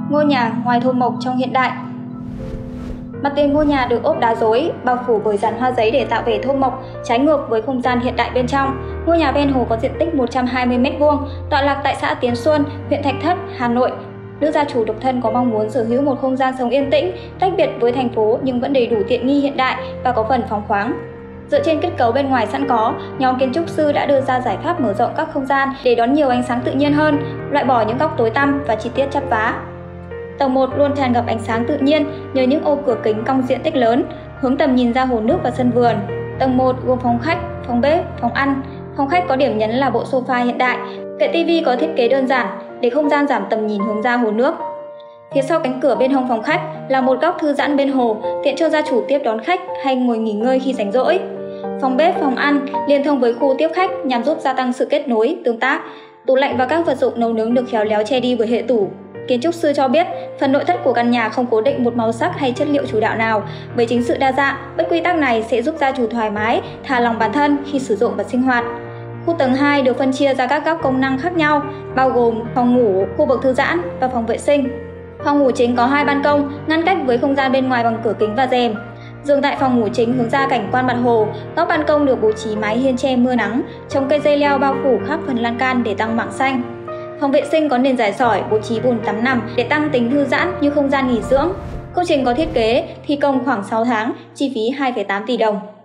Ngôi nhà ngoài thôn mộc trong hiện đại. Mặt tiền ngôi nhà được ốp đá rối, bao phủ bởi dàn hoa giấy để tạo vẻ thôn mộc, trái ngược với không gian hiện đại bên trong. Ngôi nhà ven hồ có diện tích 120 m², tọa lạc tại xã Tiến Xuân, huyện Thạch Thất, Hà Nội. Nữ gia chủ độc thân có mong muốn sở hữu một không gian sống yên tĩnh, tách biệt với thành phố nhưng vẫn đầy đủ tiện nghi hiện đại và có phần phóng khoáng. Dựa trên kết cấu bên ngoài sẵn có, nhóm kiến trúc sư đã đưa ra giải pháp mở rộng các không gian để đón nhiều ánh sáng tự nhiên hơn, loại bỏ những góc tối tăm và chi tiết chắp vá. Tầng 1 luôn tràn ngập ánh sáng tự nhiên nhờ những ô cửa kính cong diện tích lớn, hướng tầm nhìn ra hồ nước và sân vườn. Tầng 1 gồm phòng khách, phòng bếp, phòng ăn. Phòng khách có điểm nhấn là bộ sofa hiện đại, kệ tivi có thiết kế đơn giản để không gian giảm tầm nhìn hướng ra hồ nước. Phía sau cánh cửa bên hông phòng khách là một góc thư giãn bên hồ, tiện cho gia chủ tiếp đón khách hay ngồi nghỉ ngơi khi rảnh rỗi. Phòng bếp, phòng ăn liên thông với khu tiếp khách nhằm giúp gia tăng sự kết nối, tương tác. Tủ lạnh và các vật dụng nấu nướng được khéo léo che đi bởi hệ tủ. Kiến trúc sư cho biết, phần nội thất của căn nhà không cố định một màu sắc hay chất liệu chủ đạo nào, bởi chính sự đa dạng, bất quy tắc này sẽ giúp gia chủ thoải mái, thả lòng bản thân khi sử dụng và sinh hoạt. Khu tầng 2 được phân chia ra các góc công năng khác nhau, bao gồm phòng ngủ, khu vực thư giãn và phòng vệ sinh. Phòng ngủ chính có 2 ban công, ngăn cách với không gian bên ngoài bằng cửa kính và rèm. Giường tại phòng ngủ chính hướng ra cảnh quan mặt hồ, góc ban công được bố trí mái hiên che mưa nắng, trồng cây dây leo bao phủ khắp phần lan can để tăng mảng xanh. Phòng vệ sinh có nền giải sỏi, bố trí bồn tắm nằm để tăng tính thư giãn như không gian nghỉ dưỡng. Công trình có thiết kế thi công khoảng 6 tháng, chi phí 2,8 tỷ đồng.